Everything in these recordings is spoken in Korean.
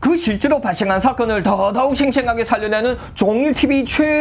그 실제로 발생한 사건을 더더욱 생생하게 살려내는 종일TV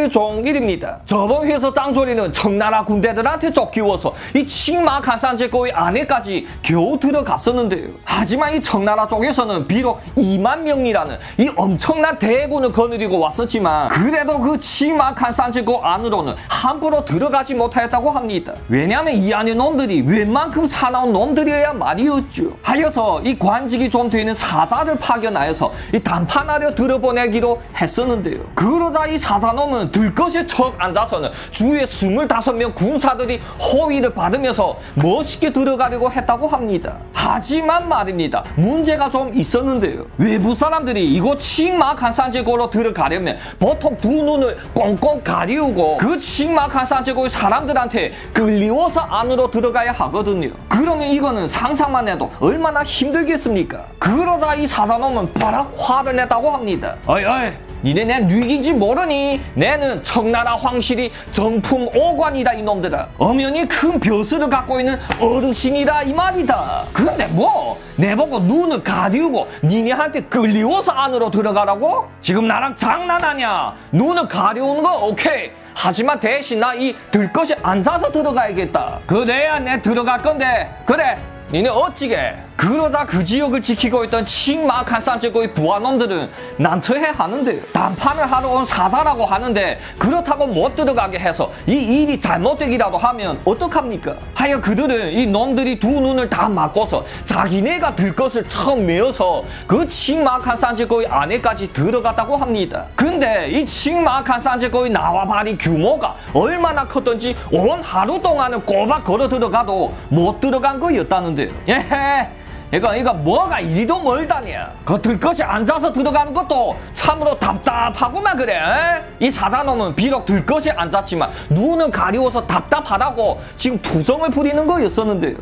최종일입니다. 저번 회에서 짱소리는 청나라 군대들한테 쫓기워서 이 칭마칸산제거의 안에까지 겨우 들어갔었는데요. 하지만 이 청나라 쪽에서는 비록 2만 명이라는 이 엄청난 대군을 거느리고 왔었지만 그래도 그 칭마칸산제거 안으로는 함부로 들어가지 못하였다고 합니다. 왜냐하면 이 안에 놈들이 웬만큼 사나운 놈들이어야 말이었죠. 하여서 이 관직이 좀 되는 사자를 파견하여서 이 단판하려 들어보내기로 했었는데요. 그러자 이 사자놈은 들것에 척 앉아서는 주위에 25명 군사들이 호위를 받으면서 멋있게 들어가려고 했다고 합니다. 하지만 말입니다. 문제가 좀 있었는데요. 외부 사람들이 이곳 칭마칸산제고로 들어가려면 보통 두 눈을 꽁꽁 가리우고 그 칭마칸산제고의 사람들한테 끌리워서 안으로 들어가야 하거든요. 그러면 이거는 상상만 해도 얼마나 힘들겠습니까? 그러자 이 사자놈은 바락 화를 냈다고 합니다. 어이 니네 내 뉘긴지 모르니? 내는 청나라 황실이 정품 5관이다 이놈들아. 엄연히 큰 벼슬을 갖고 있는 어르신이다 이 말이다. 근데 뭐 내보고 눈을 가리우고 니네한테 끌리워서 안으로 들어가라고? 지금 나랑 장난하냐? 눈을 가리우는 거 오케이. 하지만 대신 나 이 들것에 앉아서 들어가야겠다. 그래야 내 들어갈 건데. 그래 니네 어찌게? 그러자 그 지역을 지키고 있던 칭마칸산제거의 부하놈들은 난처해 하는데요. 단판을 하러 온 사자라고 하는데 그렇다고 못 들어가게 해서 이 일이 잘못되기라도 하면 어떡합니까? 하여 그들은 이 놈들이 두 눈을 다 막고서 자기네가 들 것을 처음 메어서 그 칭마칸산제거의 안에까지 들어갔다고 합니다. 근데 이 칭마칸산제거의 나와바리 규모가 얼마나 컸던지 온 하루 동안은 꼬박 걸어 들어가도 못 들어간 거였다는데요. 예헤. 이거 뭐가 이리도 멀다냐. 그 들것에 앉아서 들어가는 것도 참으로 답답하구만 그래. 에? 이 사자놈은 비록 들것에 앉았지만 눈은 가리워서 답답하다고 지금 투정을 부리는 거였었는데요.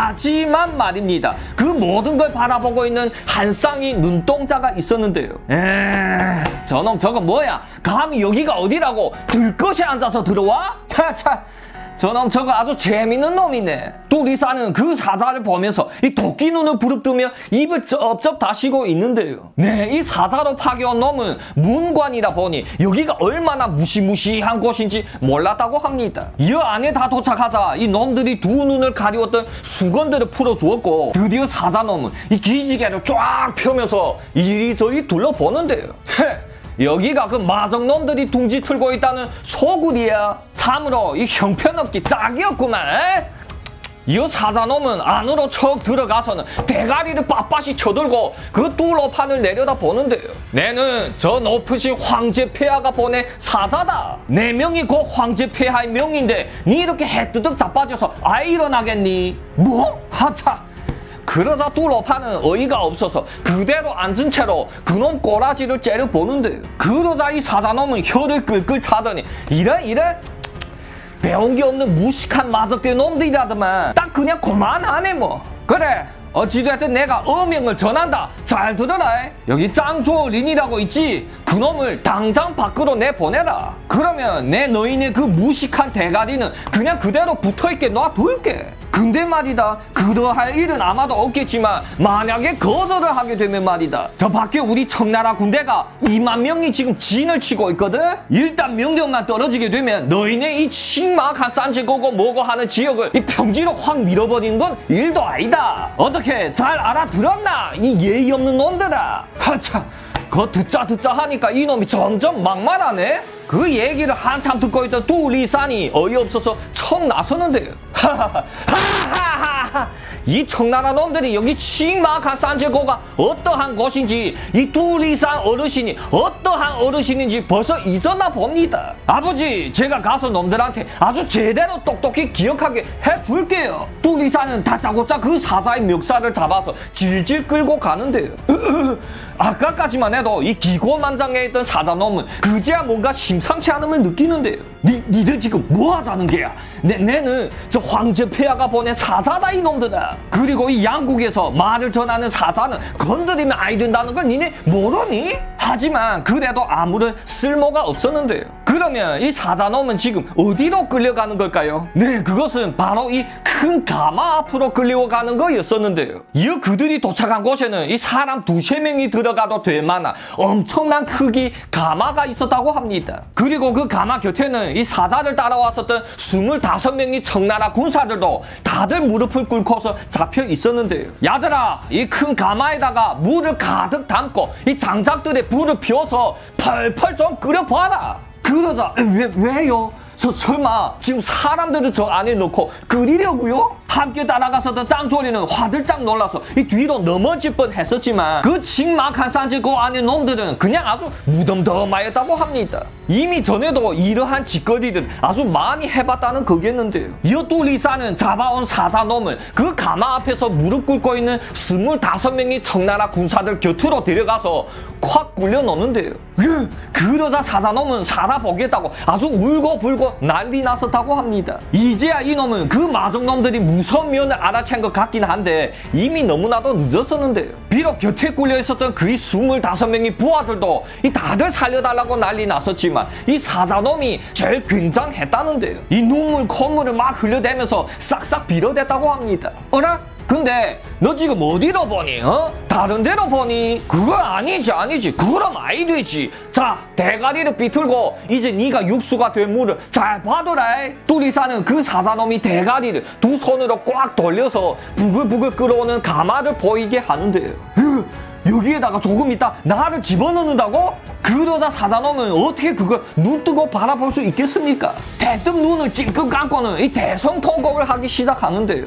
하지만 말입니다. 그 모든 걸 바라보고 있는 한 쌍의 눈동자가 있었는데요. 저놈 저거 뭐야? 감히 여기가 어디라고 들것에 앉아서 들어와? 참. 저놈 저거 아주 재밌는 놈이네. 뚜리사는 그 사자를 보면서 이 도끼 눈을 부릅뜨며 입을 쩝쩝 다시고 있는데요. 네, 이 사자로 파견온 놈은 문관이다 보니 여기가 얼마나 무시무시한 곳인지 몰랐다고 합니다. 이 안에 다 도착하자 이 놈들이 두 눈을 가리웠던 수건들을 풀어주었고 드디어 사자놈은 이 기지개를 쫙 펴면서 이리저리 둘러보는데요. 여기가 그 마정놈들이 둥지 틀고 있다는 소굴이야. 참으로 이 형편없기 짝이었구만. 이 사자놈은 안으로 척 들어가서는 대가리를 빳빳이 쳐들고 그 뚫어판을 내려다 보는데요. 내는 저 높으신 황제 폐하가 보낸 사자다. 내 명이 곧 황제 폐하의 명인데 니 이렇게 해뜨득 자빠져서 아예 일어나겠니? 뭐? 하차. 그러자 뚫어파는 어이가 없어서 그대로 앉은 채로 그놈 꼬라지를 째려보는데요. 그러자 이 사자놈은 혀를 끌끌 차더니 이래? 배운 게 없는 무식한 마적대 놈들이라더만 딱 그냥 그만하네 뭐. 그래 어찌됐든 내가 어명을 전한다. 잘 들어라. 여기 짱조린이라고 있지? 그놈을 당장 밖으로 내보내라. 그러면 내 너희네 그 무식한 대가리는 그냥 그대로 붙어있게 놔둘게. 근데 말이다. 그러할 일은 아마도 없겠지만 만약에 거절을 하게 되면 말이다. 저 밖에 우리 청나라 군대가 2만 명이 지금 진을 치고 있거든? 일단 명령만 떨어지게 되면 너희네 이 칭마칸산제거고 뭐고 하는 지역을 이 평지로 확 밀어버리는 건 일도 아니다. 어떻게 잘 알아들었나? 이 예의 없는 놈들아. 하차. 그거 듣자 하니까 이놈이 점점 막말하네? 그 얘기를 한참 듣고 있던 뚜리산이 어이없어서 척 나서는데요. 하하하하. 이 청나라 놈들이 여기 칭마칸산제거가 어떠한 곳인지 이 뚜리산 어르신이 어떠한 어르신인지 벌써 있었나 봅니다. 아버지 제가 가서 놈들한테 아주 제대로 똑똑히 기억하게 해줄게요. 뚜리산은 다짜고짜 그 사자의 멱살을 잡아서 질질 끌고 가는데요. 아까까지만 해도 이 기고만장해 있던 사자놈은 그제야 뭔가 심상치 않음을 느끼는데요. 니들 지금 뭐 하자는 게야? 내는 저 황제 폐하가 보낸 사자다 이놈들아. 그리고 이 양국에서 말을 전하는 사자는 건드리면 아이 된다는 걸 니네 모르니? 하지만 그래도 아무런 쓸모가 없었는데요. 그러면 이 사자놈은 지금 어디로 끌려가는 걸까요? 네, 그것은 바로 이 큰 가마 앞으로 끌려가는 거였었는데요. 이어 그들이 도착한 곳에는 이 사람 2~3명이 들어가도 될 만한 엄청난 크기 가마가 있었다고 합니다. 그리고 그 가마 곁에는 이 사자를 따라왔었던 25명의 청나라 군사들도 다들 무릎을 꿇고서 잡혀 있었는데요. 야들아, 이 큰 가마에다가 물을 가득 담고 이 장작들에 불을 피워서 펄펄 좀 끓여봐라. 그러자 왜요? 설마 지금 사람들을 저 안에 넣고 끓이려고요? 함께 따라가서던 짱조리는 화들짝 놀라서 이 뒤로 넘어질 뻔했었지만 그 징막한 산지 그 안에 놈들은 그냥 아주 무덤덤하였다고 합니다. 이미 전에도 이러한 짓거리들 아주 많이 해봤다는 거겠는데요. 이어 또 리사는 잡아온 사자놈을 그 가마 앞에서 무릎 꿇고 있는 25명의 청나라 군사들 곁으로 데려가서 콱 굴려 놓는데요. 그러자 사자놈은 살아보겠다고 아주 울고불고 난리 났었다고 합니다. 이제야 이놈은 그 마정놈들이 무서운 면을 알아챈 것 같긴 한데 이미 너무나도 늦었었는데요. 비록 곁에 꿀려 있었던 그의 25명의 부하들도 이 다들 살려달라고 난리 났었지만 이 사자놈이 제일 굉장했다는데요. 이 눈물 콧물을 막 흘려대면서 싹싹 빌어댔다고 합니다. 어라? 근데 너 지금 어디로 보니? 다른 데로 보니? 그건 아니지. 그럼 아이 되지. 자, 대가리를 비틀고 이제 네가 육수가 된 물을 잘 봐둬라. 뚜리사는 그 사자놈이 대가리를 두 손으로 꽉 돌려서 부글부글 끓어오는 가마를 보이게 하는데요. 여기에다가 조금 있다 나를 집어넣는다고? 그러자 사자놈은 어떻게 그걸 눈 뜨고 바라볼 수 있겠습니까? 대뜸 눈을 찔끔 감고는 이 대성통곡을 하기 시작하는데요.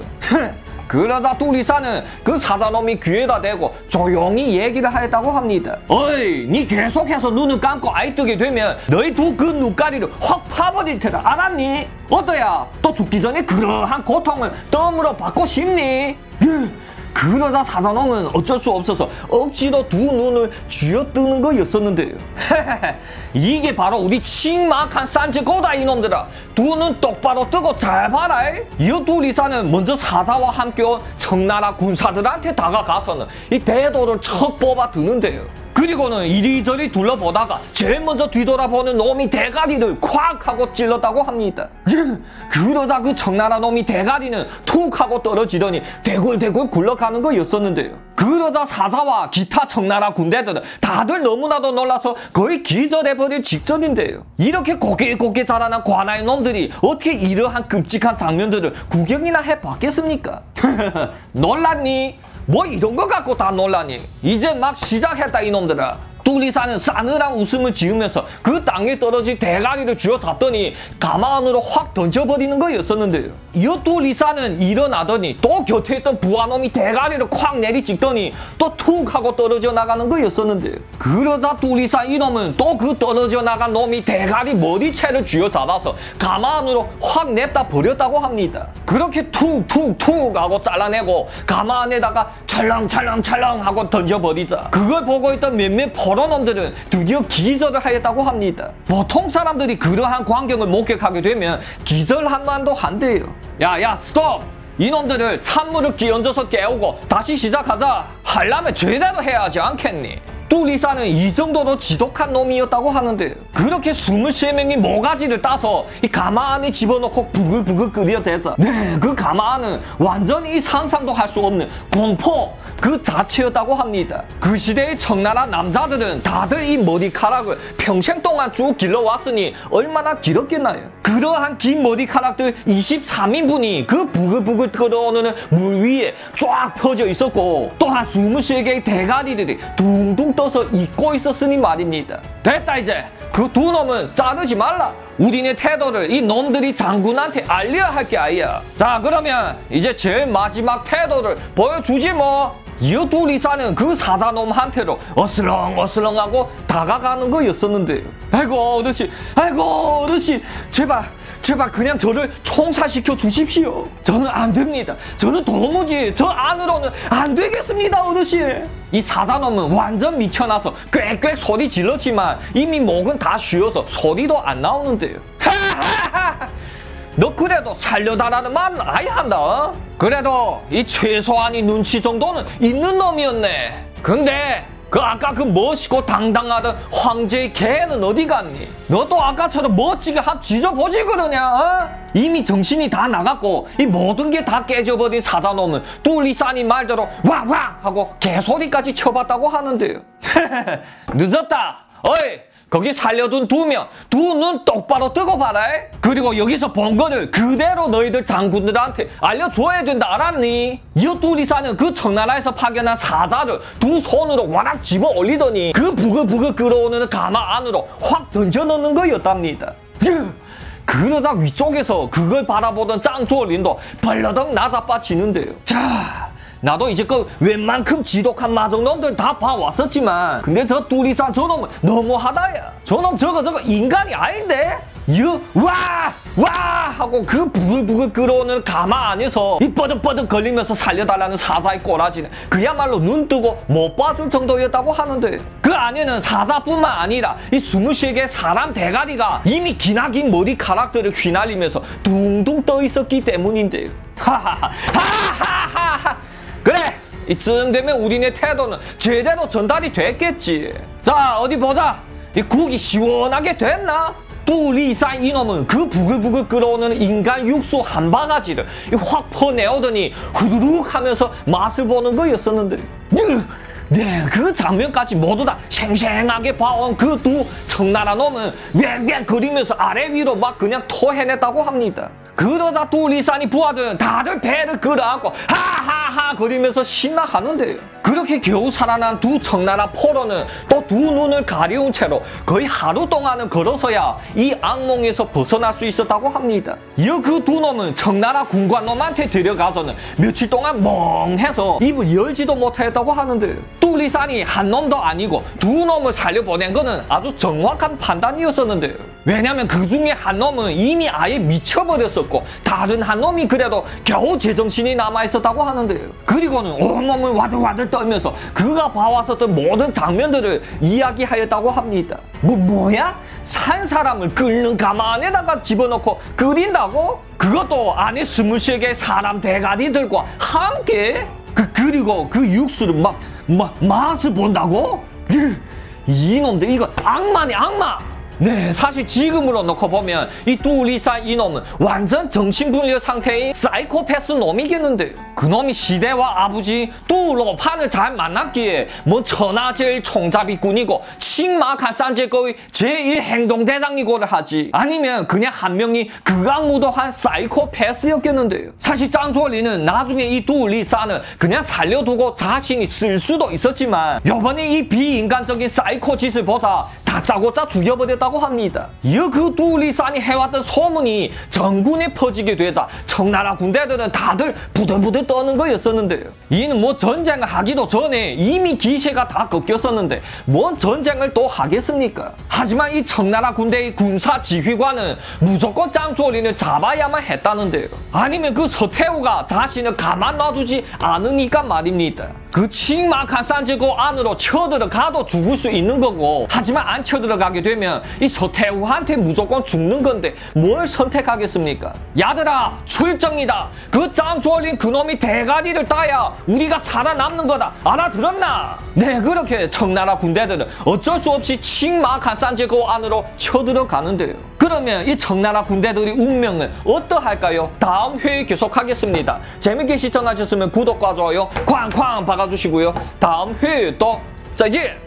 그러자 뚜리사는 그 사자놈이 귀에다 대고 조용히 얘기를 하였다고 합니다. 어이, 니 계속해서 눈을 감고 아이 뜨게 되면 너희 두 그 눈가리를 확 파버릴 테라. 알았니? 어떠야? 또 죽기 전에 그러한 고통을 덤으로 받고 싶니? 그러자 사자놈은 어쩔 수 없어서 억지로 두 눈을 쥐어뜨는 거였었는데요. 이게 바로 우리 칭막한 산지고다 이놈들아. 두 눈 똑바로 뜨고 잘 봐라. 이어 두 리사는 먼저 사자와 함께 온 청나라 군사들한테 다가가서는 이 대도를 척 뽑아 드는데요. 그리고는 이리저리 둘러보다가 제일 먼저 뒤돌아보는 놈이 대가리를 콱 하고 찔렀다고 합니다. 그러자 그 청나라 놈이 대가리는 툭 하고 떨어지더니 대굴대굴 굴러가는 거였었는데요. 그러자 사자와 기타 청나라 군대들은 다들 너무나도 놀라서 거의 기절해버릴 직전인데요. 이렇게 고개고개 자라난 관아의 놈들이 어떻게 이러한 끔찍한 장면들을 구경이나 해봤겠습니까? 놀랐니? 뭐 이런 거 갖고 다 놀라니? 이제 막 시작했다 이놈들아. 뚜리사는 싸늘한 웃음을 지으면서 그 땅에 떨어진 대가리를 쥐어잡더니 가마 안으로 확 던져버리는 거였었는데요. 이어 뚜리사는 일어나더니 또 곁에 있던 부하놈이 대가리를 콱 내리찍더니 또 툭 하고 떨어져 나가는 거였었는데요. 그러자 뚜리사 이놈은 또 그 떨어져 나간 놈이 대가리 머리채를 쥐어잡아서 가마 안으로 확 냅다 버렸다고 합니다. 그렇게 툭툭툭 하고 잘라내고 가마 안에다가 찰렁찰렁찰렁 하고 던져버리자 그걸 보고 있던 몇몇 포로놈들은 드디어 기절을 하였다고 합니다. 보통 사람들이 그러한 광경을 목격하게 되면 기절한만도 한대요. 야 스톱! 이놈들을 찬물을 끼얹어서 깨우고 다시 시작하자. 하려면 제대로 해야 하지 않겠니? 뚜리사는 이 정도로 지독한 놈이었다고 하는데요. 그렇게 23명이 모가지를 따서 이 가마 안에 집어넣고 부글부글 끓여대자 그 가마 안은 완전히 상상도 할 수 없는 공포 그 자체였다고 합니다. 그 시대의 청나라 남자들은 다들 이 머리카락을 평생 동안 쭉 길러왔으니 얼마나 길었겠나요? 그러한 긴 머리카락들 23인분이 그 부글부글 끓어오르는 물 위에 쫙 펴져 있었고 또한 23개의 대가리들이 둥둥 떠서 잊고 있었으니 말입니다. 됐다 이제 그 두 놈은 자르지 말라. 우리네 태도를 이 놈들이 장군한테 알려야 할 게 아니야. 자 그러면 이제 제일 마지막 태도를 보여주지 뭐. 이어 뚜리사는 그 사자놈한테로 어슬렁어슬렁하고 다가가는 거였었는데요. 아이고 어르신 제발 그냥 저를 총살시켜 주십시오. 저는 안 됩니다. 저는 도무지 저 안으로는 안 되겠습니다 어르신. 이 사자놈은 완전 미쳐나서 꽥꽥 소리 질렀지만 이미 목은 다 쉬어서 소리도 안 나오는데요. 너 그래도 살려달라는 말은 아예 한다. 그래도 이 최소한의 눈치 정도는 있는 놈이었네. 근데 그 아까 그 멋있고 당당하던 황제의 개는 어디 갔니? 너도 아까처럼 멋지게 합 지져보지 그러냐? 어? 이미 정신이 다 나갔고 이 모든 게 다 깨져버린 사자놈은 뚜리산이 말대로 왕왕 하고 개소리까지 쳐봤다고 하는데요. 늦었다. 어이, 거기 살려둔 2명, 두 눈 똑바로 뜨고 봐라. 그리고 여기서 본 거를 그대로 너희들 장군들한테 알려줘야 된다, 알았니? 이 뚜리산은 그 청나라에서 파견한 사자를 두 손으로 와락 집어 올리더니 그 부글부글 끓어오는 가마 안으로 확 던져 넣는 거였답니다. 그러자 위쪽에서 그걸 바라보던 짱조린도 벌러덩 나자빠지는데요. 자, 나도 이제 그 웬만큼 지독한 마정놈들 다 봐왔었지만 근데 저 뚜리산 저놈은 너무하다야. 저놈 저거 인간이 아닌데? 와 하고 그 부글부글 끓어오는 가마 안에서 이 뻐득뻐득 걸리면서 살려달라는 사자의 꼬라지는 그야말로 눈 뜨고 못 봐줄 정도였다고 하는데 그 안에는 사자뿐만 아니라 이 23개의 사람 대가리가 이미 기나긴 머리카락들을 휘날리면서 둥둥 떠 있었기 때문인데요. 하하하하하하. 그래, 이쯤 되면 우리네 태도는 제대로 전달이 됐겠지. 자, 어디 보자. 이 국이 시원하게 됐나? 뚜리산 이놈은 그 부글부글 끓어오는 인간 육수 한 바가지를 확 퍼내오더니 후두룩 하면서 맛을 보는 거였었는데 네, 그 장면까지 모두 다 생생하게 봐온 그 두 청나라 놈은 웽웽 거리면서 아래 위로 막 그냥 토해냈다고 합니다. 그러자 뚜리산이 부하들은 다들 배를 끌어안고 하하하 거리면서 신나하는데요. 그렇게 겨우 살아난 두 청나라 포로는 또 두 눈을 가려운 채로 거의 하루 동안은 걸어서야 이 악몽에서 벗어날 수 있었다고 합니다. 이어 그 두 놈은 청나라 군관놈한테 데려가서는 며칠 동안 멍해서 입을 열지도 못했다고 하는데요. 뚜리산이 한 놈도 아니고 두 놈을 살려보낸 거는 아주 정확한 판단이었었는데요. 왜냐면 그 중에 한 놈은 이미 아예 미쳐버렸었고 다른 한 놈이 그래도 겨우 제정신이 남아있었다고 하는데요. 그리고는 온몸을 와들와들 떨면서 그가 봐왔었던 모든 장면들을 이야기하였다고 합니다. 뭐야? 산 사람을 끓는 가마 안에다가 집어넣고 끓인다고? 그것도 안에 23개의 사람 대가리들과 함께? 그리고 그 육수를 맛을 본다고? 이놈들 이거 악마네, 악마! 네, 사실 지금으로 놓고 보면 이 뚜리산 이놈은 완전 정신분열 상태인 사이코패스 놈이겠는데요. 그놈이 시대와 아버지 뚜로판을 잘 만났기에 뭐 천하제일 총잡이꾼이고 칭마칸 산제거의 제1행동대장이고를 하지 아니면 그냥 한 명이 극악무도한 사이코패스였겠는데요. 사실 짱조리는 나중에 이 뚜리산을 그냥 살려두고 자신이 쓸 수도 있었지만 요번에 이 비인간적인 사이코 짓을 보자 다짜고짜 죽여버렸다고 합니다. 이어 그 뚜리산이 해왔던 소문이 전군에 퍼지게 되자 청나라 군대들은 다들 부들부들 떠는 거였었는데요. 이는 뭐 전쟁을 하기도 전에 이미 기세가 다 꺾였었는데 뭔 전쟁을 또 하겠습니까? 하지만 이 청나라 군대의 군사 지휘관은 무조건 짱조리를 잡아야만 했다는데요. 아니면 그 서태후가 자신을 가만 놔두지 않으니까 말입니다. 그 칭마칸 산지고 안으로 쳐들어가도 죽을 수 있는 거고 하지만 안 쳐들어가게 되면 이 서태후한테 무조건 죽는 건데 뭘 선택하겠습니까? 야들아, 출정이다. 그 짱조린 그놈이 대가리를 따야 우리가 살아남는 거다. 알아들었나? 네, 그렇게 청나라 군대들은 어쩔 수 없이 칭마칸 산지고 안으로 쳐들어가는데요. 그러면 이 청나라 군대들의 운명은 어떠할까요? 다음 회에 계속하겠습니다. 재밌게 시청하셨으면 구독과 좋아요 쾅쾅 박아주시고요. 다음 회에 또 再见